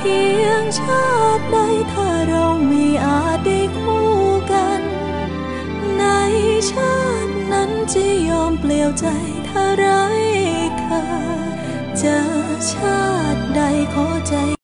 พียงชาติใดถ้าเราไม่อาจได้คู่กันในชาตินั้นจะยอมเปลี่ยวใจถ้าไร้ค่าเจอชาติใดขอใจ